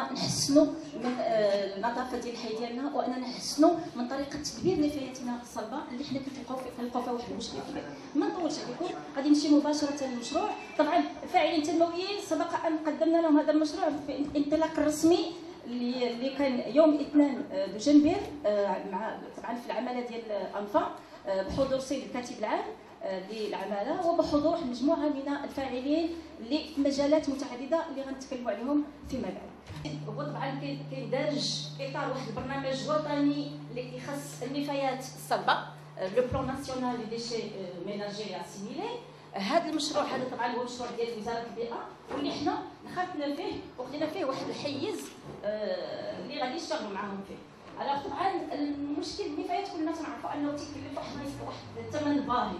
اننا نحسنوا من النظافه ديال الحي ديالنا، واننا نحسنوا من طريقه تدبير نفاياتنا الصلبه اللي حنا كنلقاو فيها واحد المشكل كبير. ما نطولش عليكم، غادي نمشي مباشره للمشروع. طبعا الفاعلين التنمويين سبق ان قدمنا لهم هذا المشروع في الانطلاق الرسمي اللي كان يوم 2 دجنبر مع طبعا في العماله ديال انفا بحضور السيد الكاتب العام للعماله وبحضور مجموعه من الفاعلين اللي في مجالات متعدده اللي غنتكلموا عليهم فيما بعد. هو طبعا كيندرج اطار واحد البرنامج وطني اللي كيخص النفايات الصلبه، لو بلان ناسيونال دي ديشي ميناجي اسيميلي. هذا المشروع هذا طبعا هو مشروع ديال وزاره البيئه، واللي حنا دخلنا فيه وخدينا فيه واحد الحيز اللي غادي نشتغلوا معاهم فيه. alors طبعا المشكل النفايات كلنا تنعرفوا انه تيكلف واحد الثمن باهظ.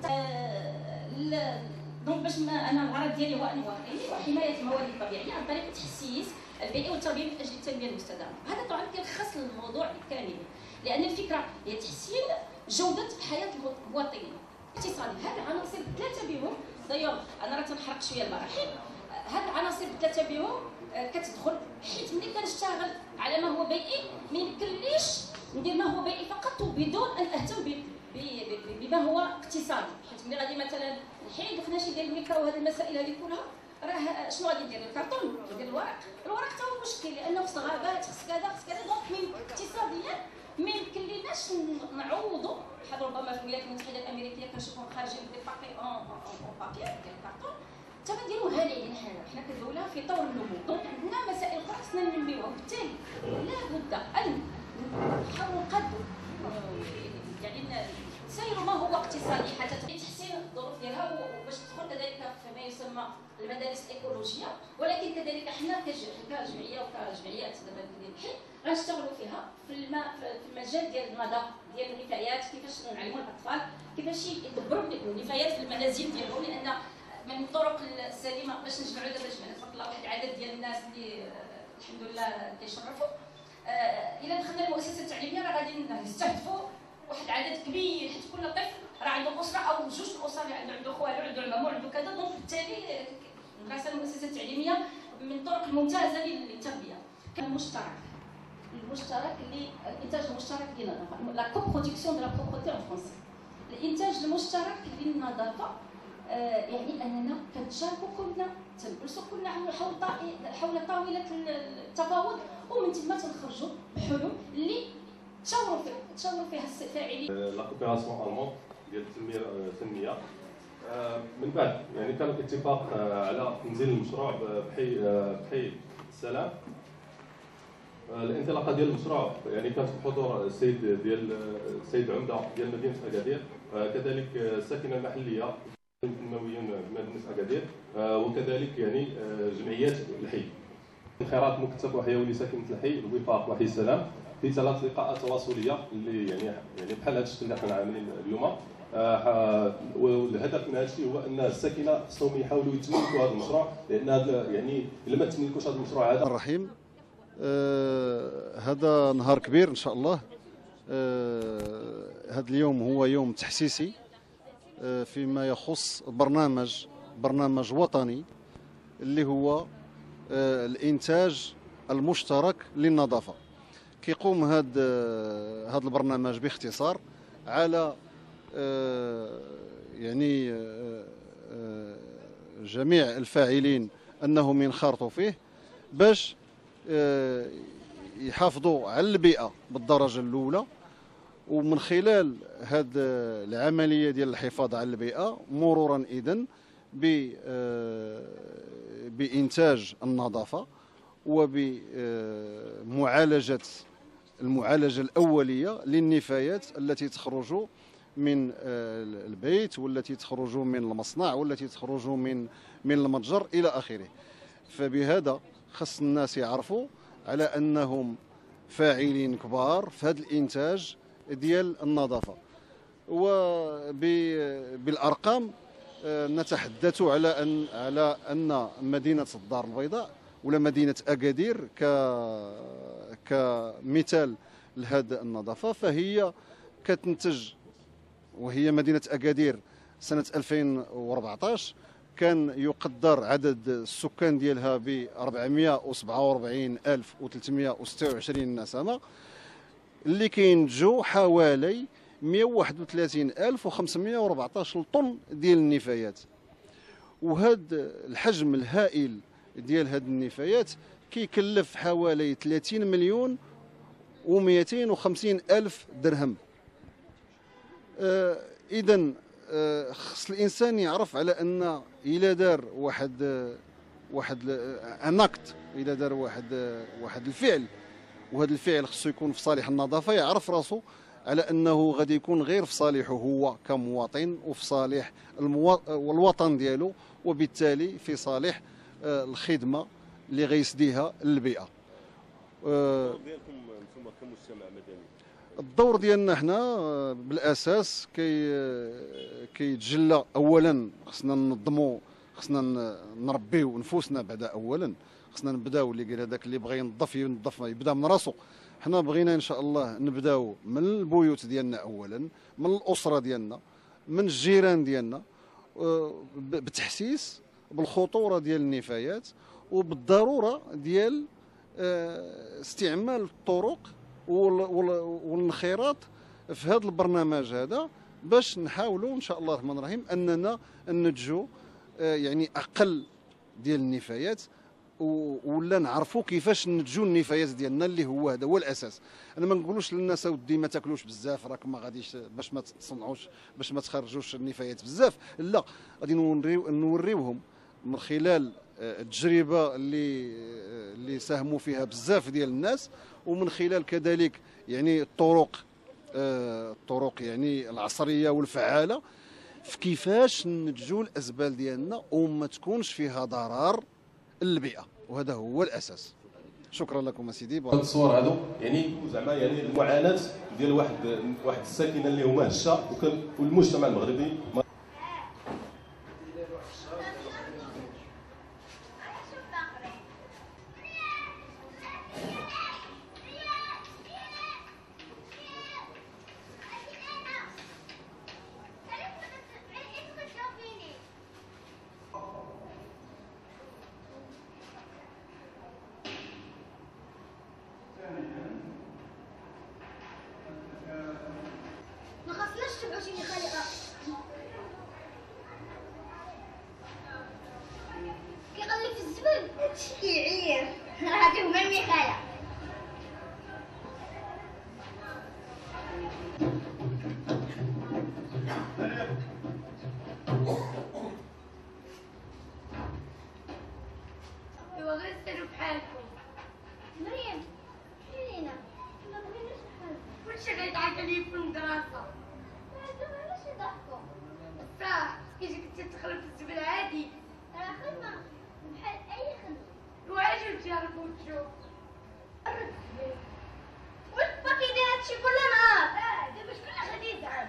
دونك باش انا الغرض ديالي هو انه حمايه الموارد الطبيعيه عن طريق التحسيس البيئي والتربيه من اجل التنميه المستدامه. هذا طبعا كيلخص الموضوع بالكامل، لان الفكره هي تحسين جوده حياه المواطنين. اقتصادي هاد العناصر ثلاثه بهم دايوغ انا راه تنحرق شويه المراحل. هاد العناصر ثلاثه بهم كتدخل، حيت ملي كنشتغل على ما هو بيئي ما يمكنليش ندير ما هو بيئي فقط وبدون ان اهتم بما هو اقتصادي. حيت ملي غادي مثلا نحيد الخناشي ديال الميكرو وهذه المسائل هذه كلها، راه شنو غادي ندير؟ الكرتون ندير الورق حتى هو مشكل، لانه خص غابات خص كذا دونك اقتصاديا ما يمكنليناش نعوضوا. بحال ربما في الولايات المتحده الامريكيه كنشوفهم خارجين دي بابي اون بابي ديال الكرتون، حتى ما نديروها ليه حنا كدوله في طور النمو. دونك عندنا مسائل اخرى خصنا ننميوها، وبالتالي لابد ان نحاولوا نقادوا يعني نسيروا ما هو اقتصادي حتى تحسين الظروف ديالها وباش تدخل كذلك فيما يسمى المدارس الايكولوجيه. ولكن كذلك حنا كجمعيه وكجمعيات دابا ديال الحي غنشتغلوا فيها في المجال ديال النظافه ديال النفايات، كيفاش نعلموا الاطفال كيفاش يدبروا النفايات في المنازل ديالهم، لان من الطرق السليمه باش نجمعوا دابا جمعنا تبارك الله واحد العدد ديال الناس اللي الحمد لله كيشرفوا. الا دخلنا المؤسسه التعليميه راه غادي نستهدفوا واحد العدد كبير، حيت كل طفل راه عنده اسره او جوج الاسر اللي عنده خوالو عنده عمامو عنده كذا. دونك بالتالي دراسه المؤسسه التعليميه من الطرق الممتازه للتربيه. المشترك اللي الانتاج المشترك للنظافه، لا كو برودكسيون دو لا بروبرتي ان فرونسي. الانتاج المشترك للنظافه يعني اننا كنتشاركوا كلنا، تنجلسوا كلنا حول طاوله التفاوض، ومن ثم تنخرجوا بحلول اللي تشاوروا فيها الفاعلين. لا كوبيراسيون المون ديال التنميه من بعد يعني كان اتفاق على تنزيل المشروع بحي السلام. الانطلاقه ديال المشروع يعني كانت بحضور السيد عمده ديال مدينه اكادير، كذلك الساكنه المحليه التنمويين بمدينه اكادير، وكذلك يعني جمعيات الحي، خيرات مكتب وحيوي لساكنه الحي، الوفاق وحي السلام، في 3 لقاءات تواصليه اللي يعني بحال هذا الشكل اللي حنا عاملين اليوم. والهدف من هذا الشيء هو ان الساكنه خصهم يحاولوا يتملكوا هذا المشروع، لان يعني الا ما تملكوش هذا المشروع هذا. الرحيم هذا نهار كبير ان شاء الله. هذا اليوم هو يوم تحسيسي فيما يخص برنامج وطني اللي هو الانتاج المشترك للنظافه. كيقوم هذا البرنامج باختصار على يعني جميع الفاعلين انهم ينخرطوا فيه باش يحافظوا على البيئه بالدرجه الاولى، ومن خلال هذه العمليه ديال الحفاظ على البيئه مرورا اذن بانتاج النظافه وبمعالجه المعالجه الاوليه للنفايات التي تخرج من البيت والتي تخرج من المصنع والتي تخرج من المتجر الى اخره. فبهذا خص الناس يعرفوا على انهم فاعلين كبار في هذا الانتاج ديال النظافه. وبالارقام نتحدث على ان مدينه الدار البيضاء ولا مدينه اكادير كمثال لهذه النظافه، فهي كتنتج، وهي مدينه اكادير سنه 2014 كان يقدر عدد السكان ديالها ب 447,326 نسمة، اللي كينتجوا حوالي 131,514 طن ديال النفايات. وهذا الحجم الهائل ديال هذه النفايات كيكلف حوالي 30 مليون و250 ألف درهم. إذن خص الإنسان يعرف على أن إلا دار واحد أناكت، إلا دار واحد الفعل، وهذا الفعل خصو يكون في صالح النظافة، يعرف راسو على أنه غادي يكون غير في صالحه هو كمواطن وفي صالح الوطن ديالو، وبالتالي في صالح الخدمة اللي غيسديها للبيئة. الدور ديالكم نتوما كمجتمع مدني؟ الدور ديالنا حنا بالاساس كيتجلى اولا خصنا ننظموا، خصنا نربيو نفوسنا بعدا. اولا خصنا نبداو، اللي قال هذاك اللي بغى ينظف يبدا من راسو. حنا بغينا ان شاء الله نبداو من البيوت ديالنا اولا، من الاسره ديالنا، من الجيران ديالنا، بتحسيس بالخطوره ديال النفايات وبالضروره ديال استعمال الطرق والانخراط في هذا البرنامج هذا، باش نحاولوا ان شاء الله الرحمن الرحيم اننا ننتجوا يعني اقل ديال النفايات، ولا نعرفوا كيفاش ننتجوا النفايات ديالنا اللي هو هذا هو الاساس. انا ما نقولوش للناس اودي ما تاكلوش بزاف، راكم ما غاديش باش ما تصنعوش، باش ما تخرجوش النفايات بزاف، لا، غادي نوريوهم من خلال التجربه اللي ساهموا فيها بزاف ديال الناس، ومن خلال كذلك يعني الطرق يعني العصريه والفعاله في كيفاش ننتجوا الازبال ديالنا وما تكونش فيها ضرر للبيئه، وهذا هو الاساس. شكرا لكم سيدي. هاد الصور هادو يعني زعما يعني المعاناه ديال واحد الساكنه اللي هما هشه، والمجتمع المغربي ما خصناش تبعوا شي خليقه كيغلي في الزبل كيعير. هادي هما المخاله. ايوا غير سيروا بحالكم. مريم خلينا ما بغيناش نحل، كلشي غيضحك عليا في المدرسه. علاش يضحكوا؟ بصح كيجيك انت تخلف في الزبل عادي، راه خدمه بحال اي خدمه. واجب تجرب وتشوف. باقي داير هادشي كل نهار. دابا شكون غادي يزعل؟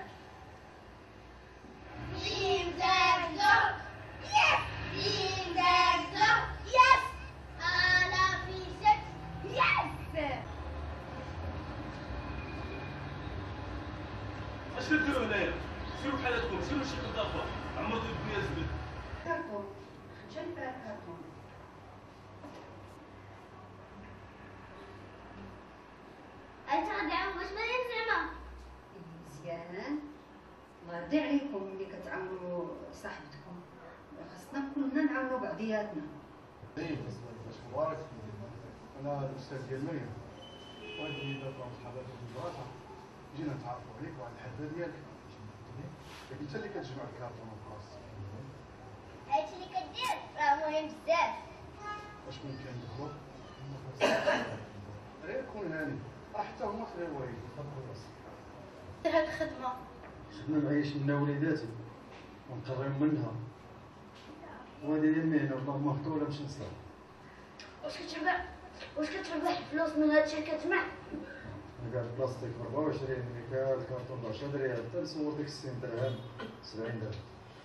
جيم زاك زو يس، جيم زاك زو يس، انا في شك يس. اش كديروا هنايا؟ سيروا بحالاتكم، سيروا شي نظافه، عمرتوا الدنيا زبل. كارطون، جاي فيها كارطون. انت غادي عاود واش مريم زعما؟ مزيان، الله يرضي عليكم اللي كتعاونوا صاحبتكم، خاصنا كلنا نعاونوا بعضياتنا. باش مبارك، انا الاستاذ ديال مريم، وهذه دابا صحابات الدراسه جينا نتعرفوا عليك وعلى الحاله ديالك، انت اللي كتجمع الكارطون الخاص. هادشي اللي كدير راه مهم بزاف. واش ممكن ندخلوا؟ غير كون هاني، راه حتى هما خير وايد. هاد الخدمه خدمه نعيش منها وليداتي ونقرب منها، وهذه هي المهنه اللهم مفتوله باش نصلح. واش كتربح فلوس من هادشي اللي كتجمع؟ كاع البلاستيك ب 24 كاع الكارطون ب 10 ريال، حتى نصور ديك 60 درهم 70 درهم.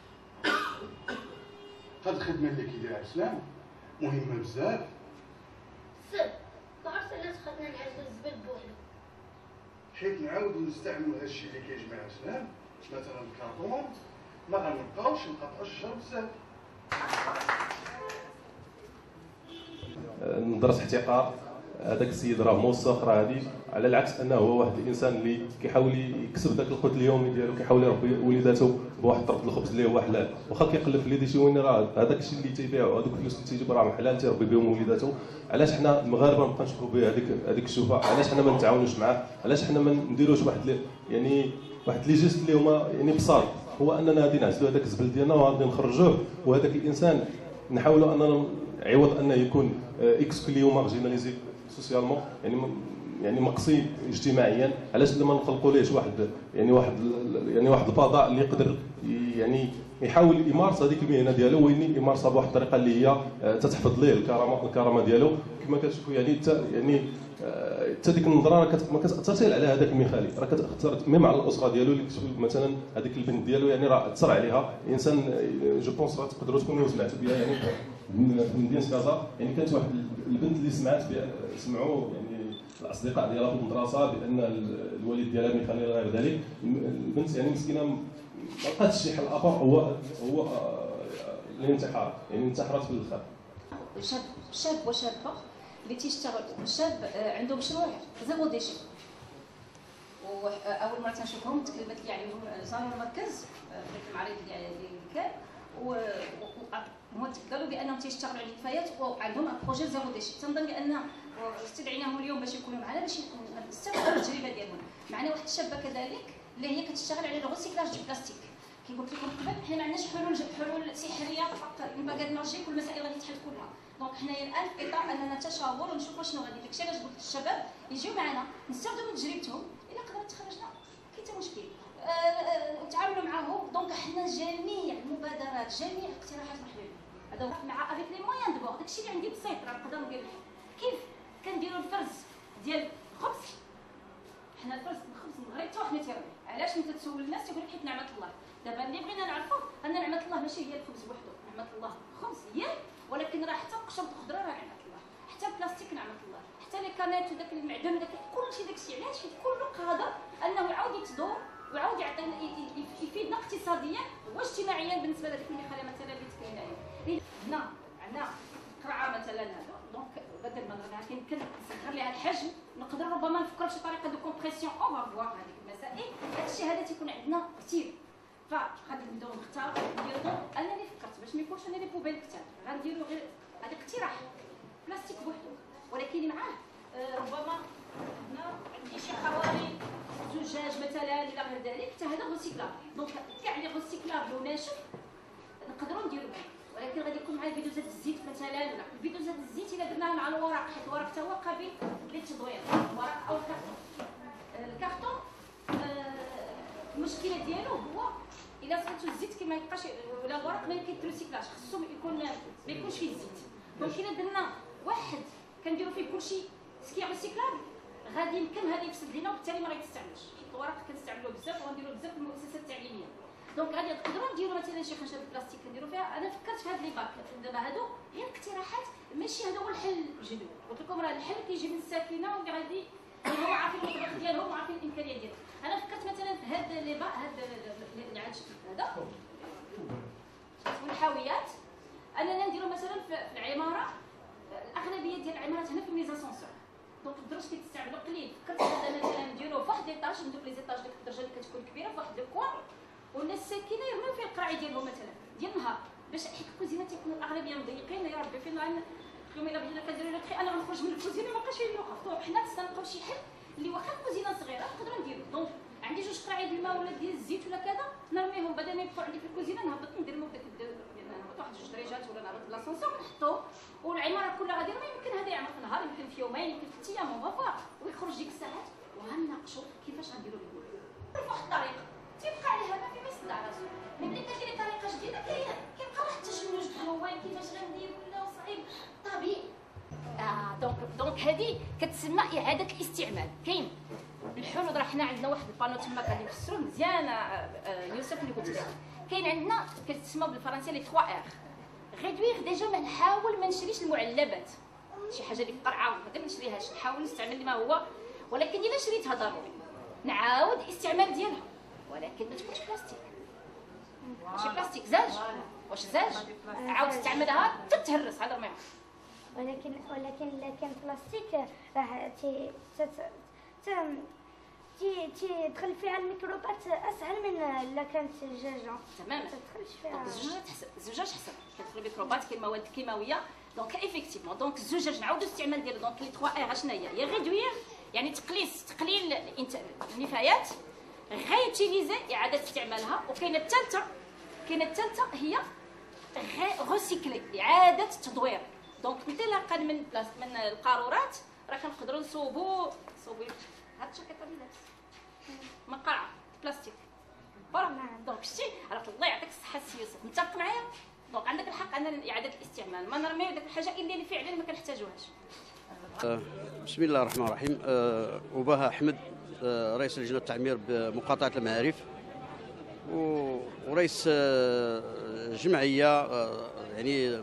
هاد الخدمه اللي كيديرها عبد السلام مهمه بزاف. سب ما عرفتش علاش خدنا نعزل الزبل بوحدو، حيت نعاودو نستعملو هادشي اللي كيجمع عبد السلام، مثلا الكارطون ما غنبقاوش نقطعو الشجر بزاف، نظرة احتقار. هذاك السيد راه موثق، راه هذه على العكس انه هو واحد الانسان اللي كيحاول يكسب ذاك القوت اليومي ديالو، كيحاول يربي وليداته بواحد طرف الخبز اللي هو حلال، واخا كيقلب في يدي شي وين راه هذاك الشيء اللي تيبيعو، هذوك الفلوس اللي تيجيب راه حلال تيربي بهم وليداته. علاش حنا المغاربه نبقى نشوفوا به هذيك الشوفه؟ علاش حنا ما نتعاونوش معاه؟ علاش حنا ما نديروش واحد لي جيست اللي هما يعني بساط؟ هو اننا غادي نعزلوا هذاك الزبل ديالنا وغادي نخرجوه، وهذاك الانسان نحاولوا اننا عوض انه يكون اكسكلي ومارجيناليزي سوسيالمون، يعني مقصي اجتماعيا، علاش لما نخلقوا ليه واحد الفضاء اللي يقدر يعني يحاول يمارس هذيك المهنه ديالو، وين يمارسها بواحد الطريقه اللي هي تتحفظ ليه الكرامه ديالو. كما كتشوفوا حتى ديك النظره ما كتاثرش على هذاك المثالي، راه كتاثر ميم على الاسره ديالو. اللي كتشوف مثلا هذيك البنت ديالو يعني راه اثر عليها انسان. جو بونس تقدروا تكونوا سمعتوا بها يعني في مدينه كازا، يعني كانت واحد البنت اللي سمعوا يعني الاصدقاء ديالها في المدرسه بان الوالد ديالها مثالي غير ذلك. البنت يعني مسكينه ما لقاتش شي حل اخر، هو الانتحار، يعني انتحرت في الاخر. شاب وشابه اللي تيشتغل، شاب عنده مشروع زيرو ديشي، واول مره تنشوفهم تكلمت لي عليهم زاروا المركز في المعرض اللي كان، قالوا بانهم تيشتغلوا على النفايات وعندهم بروجي زيرو ديشي. تنظن بان استدعيناهم اليوم باش يكونوا معنا باش نستمعوا التجربه ديالهم. معنا واحد الشابه كذلك اللي هي كتشتغل على الغوسيكلاج ديال البلاستيك. كي قلت لكم قبل حنا ما عندناش حلول سحريه فقط، المبادئ ماجيك والمسائل غادي تحل كلها. دونك حنايا الان في اطار اننا نتشاور ونشوفوا شنو غادي. داكشي علاش قلت للشباب يجيو معنا نستافدوا من تجربتهم، الا قدرت تخرجنا كاين حتى مشكل نتعاملوا معاهم. دونك حنا جميع المبادرات جميع الاقتراحات مرحبا هذا مع افيك لي مويان دابا. داكشي اللي عندي بسيط راه نقدر ندير. كيف كنديروا الفرز ديال الخبز؟ حنا الفرز الخبز المغرب حتى حنا تيربي. علاش انت تسول الناس تيقول لك حيت نعمه الله. دابا اللي بغينا نعرفوا ان نعمه الله ماشي هي الخبز وحده، نعمه الله الخبز هي، ولكن راه حتى القشر الخضره راه نعمه الله، حتى البلاستيك نعمه الله، حتى لي كانات وداك المعدن وداك كلشي داكشي. علاش؟ حيت كله قادر انه يعاود يتدور ويعاود يعطينا يفيدنا اقتصاديا واجتماعيا بالنسبه لهذيك المخالفه مثلا اللي تكلمنا عليها. هنا عندنا قرعه مثلا هذا، دونك بدل ما يمكن نصغر لها الحجم، نقدر ربما نفكر بشي طريقه دو كومبريسيون او فوار هذيك المسائل. هادشي هذا تيكون عندنا كثير، فغادي نبداو نختاروا نديرو. انني فكرت باش ما يكونش انا لي بوبيل كثار، غنديروا غير هذا اقتراح بلاستيك بوحدو، ولكن معاه ربما هنا عندي شي حوالي زجاج مثلا الى غير ذلك، حتى هذا غوسيكلاب. دونك كاع لي غوسيكلاب لو ناشف نقدروا نديروا معاه، ولكن غادي يكون معاه فيديوزات الزيت مثلا. ولا فيديوزات الزيت الا درناها مع الورق، حيت الورق حتى هو قابل للتدوير، الورق او الكرتون. الكرتون المشكله ديالو هو الا صرتو الزيت كي ما يبقاش، ولا الورق ما يمكن تروسيكلاج، خصو ما يكونش فيه الزيت. دونك الا درنا واحد كنديروا فيه كلشي سكي ريسيكلاب، غادي يمكن هذا يفسد لينا وبالتالي ما غيتستعملش، حيت الورق كنستعملوه بزاف وغنديروه بزاف في المؤسسات التعليميه. دونك غادي نقدروا نديروا مثلا شي خشب بلاستيك كنديروا فيها. انا فكرت في هاد لي باك دابا، هادو هي الاقتراحات، ماشي هذا هو الحل الجذري. قلت لكم راه الحل كيجي من الساكنه واللي غادي هما عارفين المطبخ ديالهم وعارفين الامكانيات ديالهم. انا فكرت مثلا في هاد لي باك، هاد العدش هذا والحاويات، اننا نديروا مثلا في العماره. الاغلبيه ديال العمارات هنا في ميزاسونسور، دونك الدرج كيتستعملوا قليل. فكرت هذا مثلا نديرو فواحد ليطاج، ندوك لي زيطاج ديك الدرجه اللي كتكون كبيره فواحد الكوان، ولا الساكنه يرميو فيه القراعي ديالهم مثلا ديال النهار، باش حيت الكوزينه تيكونوا الاغلبيه مضيقين. يا ربي فين اليوم الا بدينا كنديروا لك انا غنخرج من الكوزينه ما بقاش فين نوقف. دونك حنا تنلقاو شي حل اللي واخا الكوزينه صغيره نقدروا نديرو. دونك عندي جوج قراعي ديال الماء ولا ديال الزيت ولا كذا، نرميهم بدل ما يبقاو عندي في الكوزينه، نهبط نديرهم داك نهبط واحد جوج دريجات ولا نهبط لاسانسور ونحطوه، والعماره كلها غادي ما يمكن هذا يعمر في نهار، يمكن في يومين، يمكن في 6 ايام وفا، ويخرج ديك الساعات وغنناقشوا كيفاش غنديروا به بواحد الطريقه تيبقى عليها ما في ما يصدع راسو. ملي كديري طريقه جديده كيبقى واحد التشنج زوين كيفاش غندير ولا صعيب طبيعي. دونك هذه كتسمى اعاده الاستعمال. كاين الحلول، راه حنا عندنا واحد البانو تما غادي نفسروا مزيان يوسف اللي قلت لك. كاين عندنا كتسمى بالفرنسيه لي 3 ار. غيدوير ديجا ما نحاول ما نشريش المعلبات، شي حاجه اللي في القرعه غادي ما نشريهاش، نحاول نستعمل ما هو، ولكن الا شريتها ضروري نعاود الاستعمال ديالها، ولكن ما تكونش بلاستيك. ماشي بلاستيك، زاج. واش زاج عاود تستعملها تتهرس، هذا ما يعرف. ولكن البلاستيك راه تدخل فيها الميكروبات اسهل من الا كانت الزجاجه. تماما، ما تدخلش فيها الزجاج حسن كتدخل الميكروبات، كاين مواد كيماويه. دونك افيكتيفمون دونك الزجاج نعاودو الاستعمال ديالو. دونك لي 3 ار شنو هي ريدوير يعني تقليل النفايات، غيوتيليزي اعاده استعمالها. وكاينه الثالثه هي غوسيكلي اعاده التدوير. دونك انطلاقا من القارورات راه كنقدروا نصوبوا هاد الشاكيطه اللي لابس مقاعه بلاستيك برا. دونك شتي راه الله يعطيك الصحه السي يوسف، متفق معايا؟ دونك عندك الحق ان اعاده الاستعمال ما نرميو ديك الحاجه اللي فعلا ما كنحتاجوهاش. بسم الله الرحمن الرحيم. وباها احمد، رئيس لجنه التعمير بمقاطعه المعارف ورئيس جمعيه يعني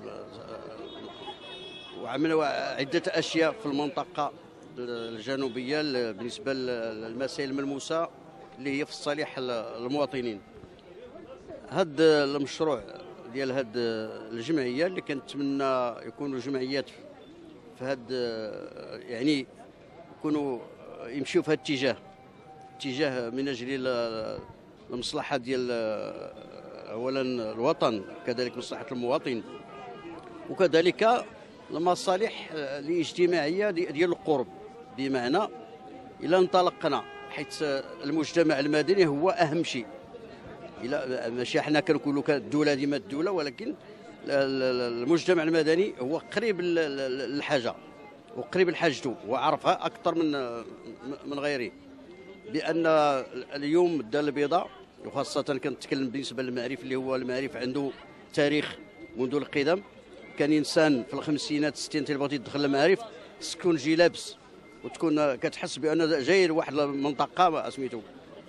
وعملوا عده اشياء في المنطقه الجنوبيه بالنسبه للمسائل الملموسه اللي هي في صالح المواطنين. هذا المشروع ديال هذه الجمعيه اللي كنتمنى يكونوا جمعيات في هذا يعني يكونوا يمشيوا في هذا الاتجاه من اجل المصلحه ديال اولا الوطن، كذلك مصلحه المواطن، وكذلك المصالح الاجتماعيه ديال القرب. بمعنى الى انطلقنا حيث المجتمع المدني هو اهم شيء، الى ماشي حنا كنقولوا الدوله ديما الدوله، ولكن المجتمع المدني هو قريب للحاجه وقريب لحاجته وعرفها اكثر من غيره. بان اليوم الدار البيضاء وخاصه كنتكلم بالنسبه للمعرف اللي هو المعرف عنده تاريخ منذ القدم. كان انسان في الخمسينات الستينات اللي بغيتي تدخل المعارف تكون جي لابس وتكون كتحس بان جاي لواحد المنطقه سميتو.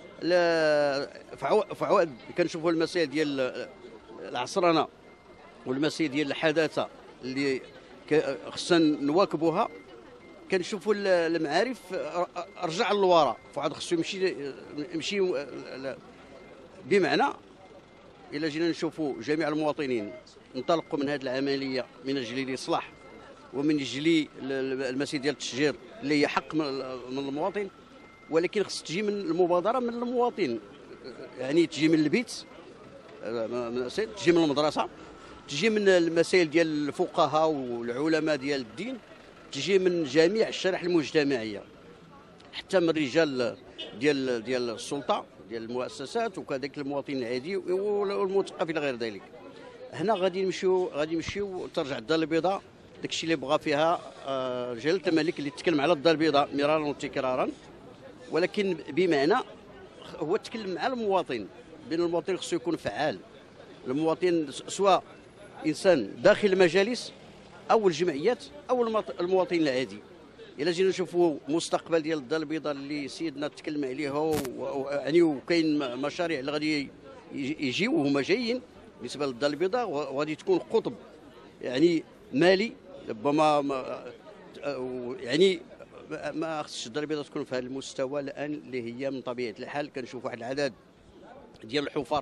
فعواد كنشوفوا المسائل ديال العصرنه والمسائل ديال الحداثه اللي خصنا نواكبوها. كنشوفوا المعارف رجع للوراء، فواحد خصو يمشي بمعنى الا جينا نشوفوا جميع المواطنين انطلقوا من هذه العمليه من اجل الاصلاح ومن اجل المسائل ديال التشجير اللي هي حق من المواطن، ولكن خص تجي من المبادره من المواطن، يعني تجي من البيت، تجي من المدرسه، تجي من المسائل ديال الفقهاء والعلماء ديال الدين، تجي من جميع الشرائح المجتمعيه حتى من الرجال ديال السلطه ديال المؤسسات وكذلك المواطن العادي والمثقف الى غير ذلك. هنا غادي نمشيو ترجع الدار البيضاء داكشي اللي بغى فيها جلاله الملك اللي تكلم على الدار البيضاء مرارا وتكرارا، ولكن بمعنى هو تكلم مع المواطن بان المواطن خصو يكون فعال. المواطن سواء انسان داخل المجالس او الجمعيات او المواطن العادي. الا جينا نشوفوا المستقبل ديال الدار البيضاء اللي سيدنا تكلم عليها يعني وكاين مشاريع اللي غادي يجيو وهما جايين بالنسبه للدار البيضاء، وغادي تكون قطب يعني مالي ربما يعني ما خصش الدار البيضاء تكون في هذا المستوى الان اللي هي من طبيعه الحال. كنشوف واحد العدد ديال الحفر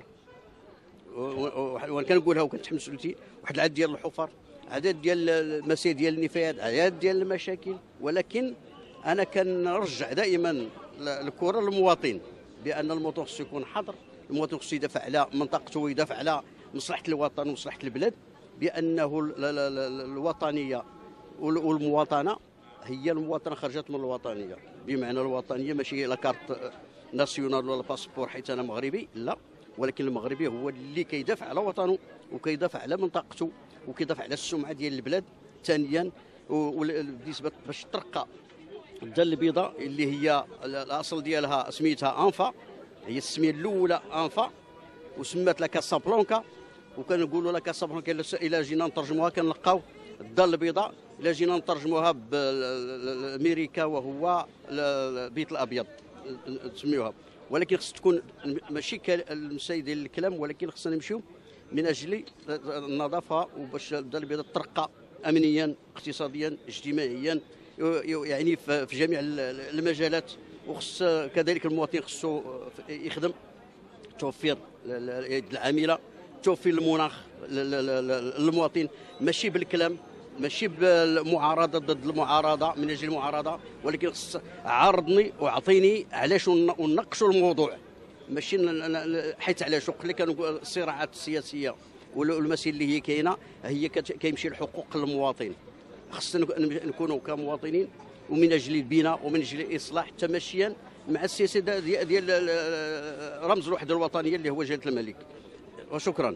وانا كنقولها وكنتحمس لتي واحد العدد ديال الحفر، عدد ديال المسائل ديال النفايات، عدد ديال المشاكل، ولكن انا كنرجع دائما الكره للمواطن بان المواطن خصو يكون حاضر، المواطن خصو يدافع على منطقته ويدافع على مصلحه الوطن ومصلحه البلاد، بانه الوطنيه والمواطنه هي المواطنه خرجت من الوطنيه. بمعنى الوطنيه ماشي لا كارت ناسيونال ولا باسبور حيت انا مغربي، لا، ولكن المغربي هو اللي كيدافع على وطنه وكيدافع على منطقته وكيدافع على السمعه ديال البلاد. ثانيا بالنسبه باش ترقى الدار البيضاء اللي هي الاصل ديالها سميتها انفا، هي السميه الاولى انفا وسمات لا كاسابلانكا، وكنقولوا لا كاسابلانكا الا جينا نترجموها كنلقاو الدار البيضاء الا جينا نترجموها بامريكا وهو البيت الابيض نسميوها. ولكن خص تكون ماشي المساي ديال الكلام، ولكن خصنا نمشيو من اجل النظافه وباش الدار البيضاء ترقى امنيا اقتصاديا اجتماعيا يعني في جميع المجالات. وخص كذلك المواطن خصو يخدم توفير اليد العامله توفير المناخ للمواطن، ماشي بالكلام، ماشي بالمعارضه ضد المعارضه من اجل المعارضه، ولكن خص عارضني واعطيني علاش ونناقشوا الموضوع، ماشي حيت علاش وقت اللي كانوا الصراعات السياسيه والمسائل اللي هي كاينه هي كيمشي الحقوق للمواطن. خصنا نكونوا كمواطنين ومن اجل البناء ومن اجل الاصلاح تماشيا مع السياسه ديال رمز الوحده الوطنيه اللي هو جلاله الملك. وشكرا.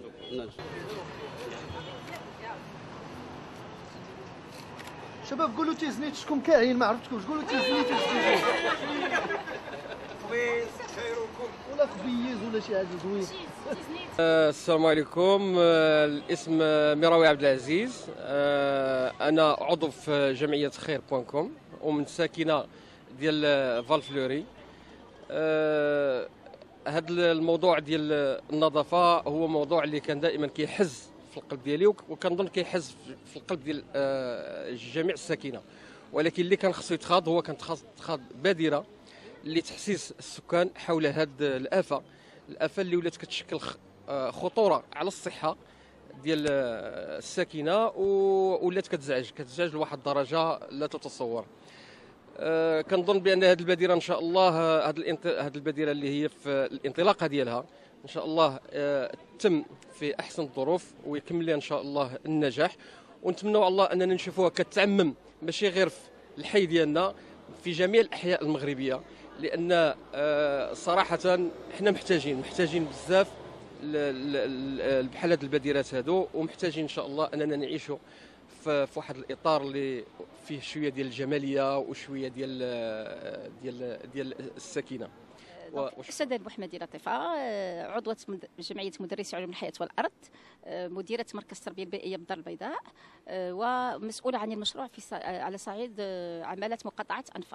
شباب قولوا تيزنيت شكون كاين ما عرفتكمش، قولوا تيزنيت ولا خبيز ولا شي حاجه زوين. السلام عليكم، الاسم مراوي عبد العزيز، انا عضو في جمعيه خير.com ومن ساكنه ديال فالفلوري. هذا الموضوع ديال النظافه هو موضوع اللي كان دائما كيحز في القلب ديالي، وكنظن كيحز في القلب ديال جميع الساكنه، ولكن اللي كان خصو يتخاض هو كان تخاض بادره لتحسيس السكان حول هذه الافه اللي ولات كتشكل خطوره على الصحه ديال الساكنه، ولات كتزعج لواحد الدرجه لا تتصور. كنظن بان هذه البادره ان شاء الله، هذه البادره اللي هي في الانطلاقه ديالها ان شاء الله تم في احسن الظروف ويكمل لها ان شاء الله النجاح، ونتمنوا الله اننا نشوفوها كتعمم ماشي غير في الحي ديالنا، في جميع الاحياء المغربيه، لان صراحه حنا محتاجين بزاف بحال هاد البادرات هادو، ومحتاجين ان شاء الله اننا نعيشوا في واحد الاطار اللي فيه شويه ديال الجماليه وشويه ديال السكينه. أستاذة محمدي لطيفة، عضوة جمعية مدرسي علوم الحياة والأرض، مديرة مركز التربية البيئية بالدار البيضاء، ومسؤولة عن المشروع على صعيد عمالة مقاطعة أنفا.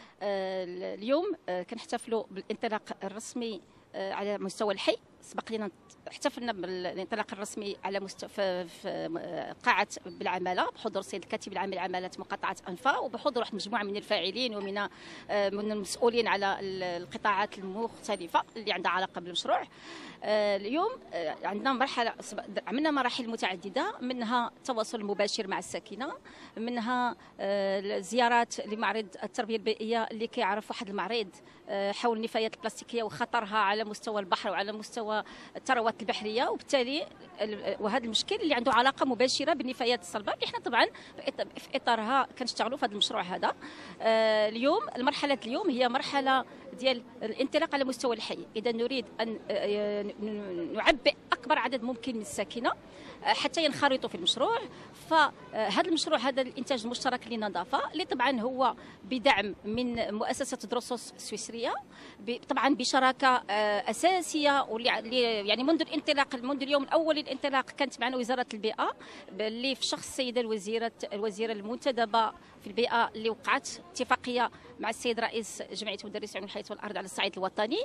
اليوم كنحتفلوا بالانطلاق الرسمي على مستوى الحي. سبق لنا احتفلنا بالانطلاق الرسمي على مستوى في قاعه بالعماله بحضور السيد الكاتب العام لعماله مقاطعه انفا، وبحضور واحد المجموعه من الفاعلين ومن المسؤولين على القطاعات المختلفه اللي عندها علاقه بالمشروع. اليوم عندنا عملنا مراحل متعدده، منها التواصل المباشر مع الساكنه، منها الزيارات لمعرض التربيه البيئيه اللي كيعرف واحد المعرض حول النفايات البلاستيكيه وخطرها على مستوى البحر وعلى مستوى الثروات البحريه، وبالتالي وهذا المشكل اللي عنده علاقه مباشره بالنفايات الصلبه اللي احنا طبعا في اطارها كنشتغلوا في هذا المشروع هذا. اليوم المرحله اليوم هي مرحله ديال الانطلاق على مستوى الحي. اذا نريد ان نعبئ اكبر عدد ممكن من الساكنه حتى ينخرطوا في المشروع. فهذا المشروع هذا الانتاج المشترك للنظافه اللي طبعا هو بدعم من مؤسسه دروسوس السويسريه، طبعا بشراكه اساسيه، واللي يعني منذ اليوم الاول للانطلاق كانت معنا وزاره البيئه اللي في شخص السيده الوزيره المنتدبه في البيئه اللي وقعت اتفاقيه مع السيد رئيس جمعيه مدرسي علوم الحياه والارض على الصعيد الوطني.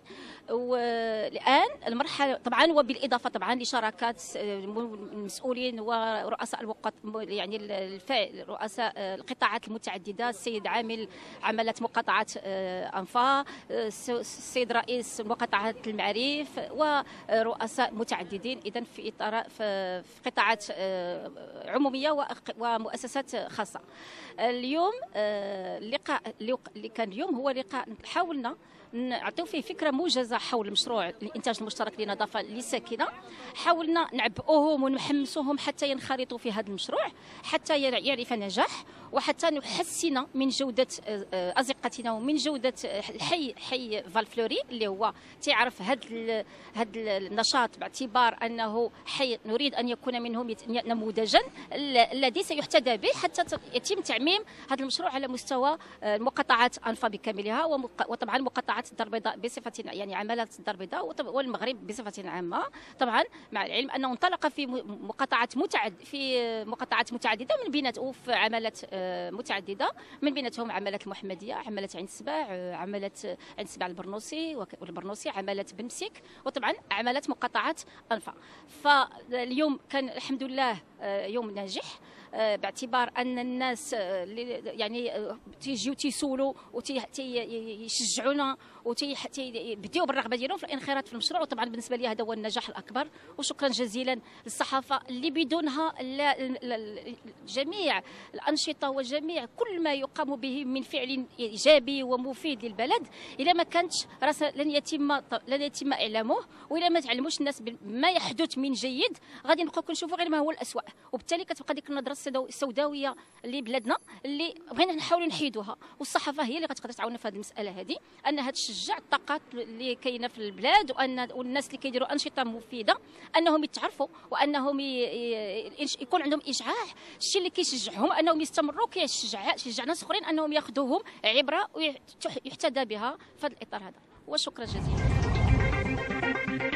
والان المرحله طبعا وبالاضافه طبعا لشراكات المسؤولين ورؤساء يعني رؤساء القطاعات المتعدده، السيد عامل عماله مقاطعه انفا، السيد رئيس مقاطعه المعارف، ورؤساء متعددين اذا في اطار في قطاعات عموميه ومؤسسات خاصه. اليوم اللقاء اللي كان اليوم هو لقاء حاولنا نعطيو فيه فكره موجزه حول مشروع الانتاج المشترك للنظافه للساكنه. حاولنا نعبئوهم ونحمسوهم حتى ينخرطوا في هذا المشروع، حتى يعرف نجاح، وحتى نحسن من جوده ازقتنا ومن جوده حي فالفلوري اللي هو تعرف هذا النشاط، باعتبار انه حي نريد ان يكون منه نموذجا الذي سيحتذى به حتى يتم تعميم هذا المشروع على مستوى مقاطعات انفا بكاملها، وطبعا مقاطعات الدار البيضاء بصفه يعني عماله الدار البيضاء والمغرب بصفه عامه، طبعا مع العلم انه انطلق في مقاطعات متعدده من بيناتهم في عمالات متعدده، من بيناتهم عماله المحمديه، عماله عين السباع، عماله عين السباع البرنوسي، عماله بن مسيك، وطبعا عمالات مقاطعات انفا. فاليوم كان الحمد لله يوم ناجح، باعتبار ان الناس يعني تيجيو تيسولوا ويشجعونا وتيبداو بالرغبه ديالهم في الانخراط في المشروع. وطبعا بالنسبه لي هذا هو النجاح الاكبر. وشكرا جزيلا للصحافه اللي بدونها جميع الانشطه وجميع كل ما يقام به من فعل ايجابي ومفيد للبلد اذا ما كانتش لن يتم اعلامه، واذا ما تعلموش الناس بما يحدث من جيد غادي نبقاو كنشوفوا غير ما هو الاسوء، وبالتالي كتبقى ديك النظره السوداويه اللي بلادنا اللي بغينا نحاولوا نحيدوها. والصحافه هي اللي غتقدر تعاوننا في هذه المساله هذه، انها تشجع الطاقات اللي كاينه في البلاد، والناس اللي كيديروا انشطه مفيده انهم يتعرفوا وانهم يكون عندهم اشعاع. الشيء اللي كيشجعهم انهم يستمروا كيشجع ناس اخرين انهم ياخذوهم عبره ويحتذى بها في هذا الاطار هذا. وشكرا جزيلا.